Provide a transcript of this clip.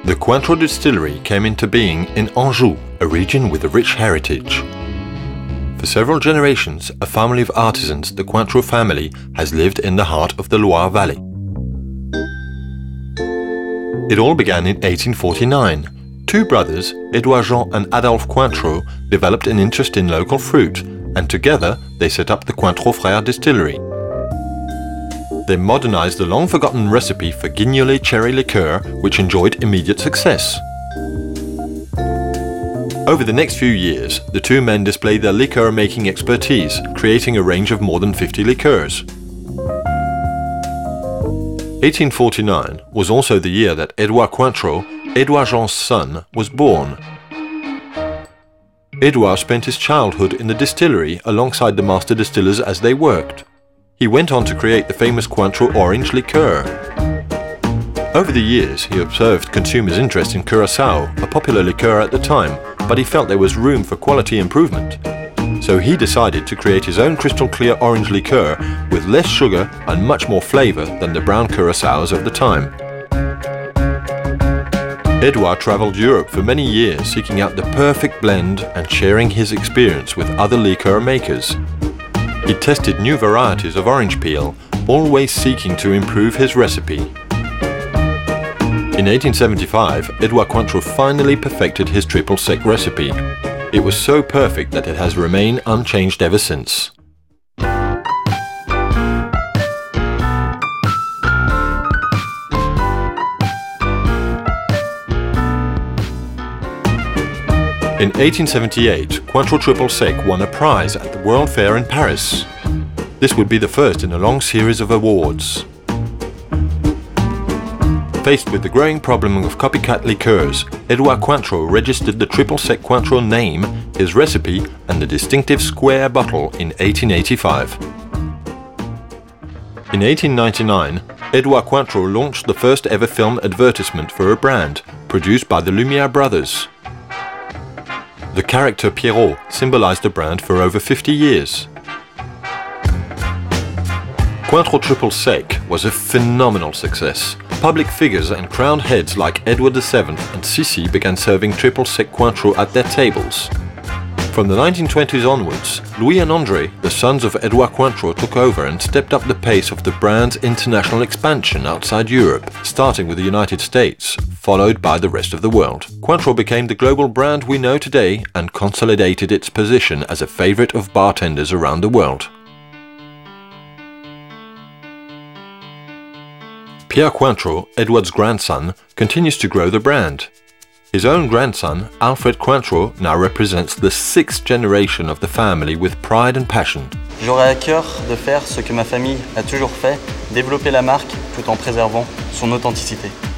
The Cointreau distillery came into being in Anjou, a region with a rich heritage. For several generations, a family of artisans, the Cointreau family, has lived in the heart of the Loire Valley. It all began in 1849. Two brothers, Edouard Jean and Adolphe Cointreau, developed an interest in local fruit, and together they set up the Cointreau Frères distillery. They modernized the long-forgotten recipe for Guignolé cherry liqueur, which enjoyed immediate success. Over the next few years, the two men displayed their liqueur-making expertise, creating a range of more than 50 liqueurs. 1849 was also the year that Edouard Cointreau, Edouard Jean's son, was born. Edouard spent his childhood in the distillery alongside the master distillers as they worked. He went on to create the famous Cointreau orange liqueur. Over the years, he observed consumers' interest in Curaçao, a popular liqueur at the time, but he felt there was room for quality improvement. So he decided to create his own crystal-clear orange liqueur with less sugar and much more flavor than the brown Curaçaos of the time. Edouard traveled Europe for many years, seeking out the perfect blend and sharing his experience with other liqueur makers. He tested new varieties of orange peel, always seeking to improve his recipe. In 1875, Edouard Cointreau finally perfected his triple sec recipe. It was so perfect that it has remained unchanged ever since. In 1878, Cointreau Triple Sec won a prize at the World Fair in Paris. This would be the first in a long series of awards. Faced with the growing problem of copycat liqueurs, Edouard Cointreau registered the Triple Sec Cointreau name, his recipe, and the distinctive square bottle in 1885. In 1899, Edouard Cointreau launched the first ever film advertisement for a brand, produced by the Lumière brothers. The character Pierrot symbolized the brand for over 50 years. Cointreau Triple Sec was a phenomenal success. Public figures and crowned heads like Edward VII and Sissi began serving Triple Sec Cointreau at their tables. From the 1920s onwards, Louis and André, the sons of Edouard Cointreau, took over and stepped up the pace of the brand's international expansion outside Europe, starting with the United States, followed by the rest of the world. Cointreau became the global brand we know today and consolidated its position as a favorite of bartenders around the world. Pierre Cointreau, Edouard's grandson, continues to grow the brand. His own grandson, Alfred Cointreau, now represents the 6th generation of the family with pride and passion. J'aurais à cœur de faire ce que ma famille a toujours fait, développer la marque tout en préservant son authenticité.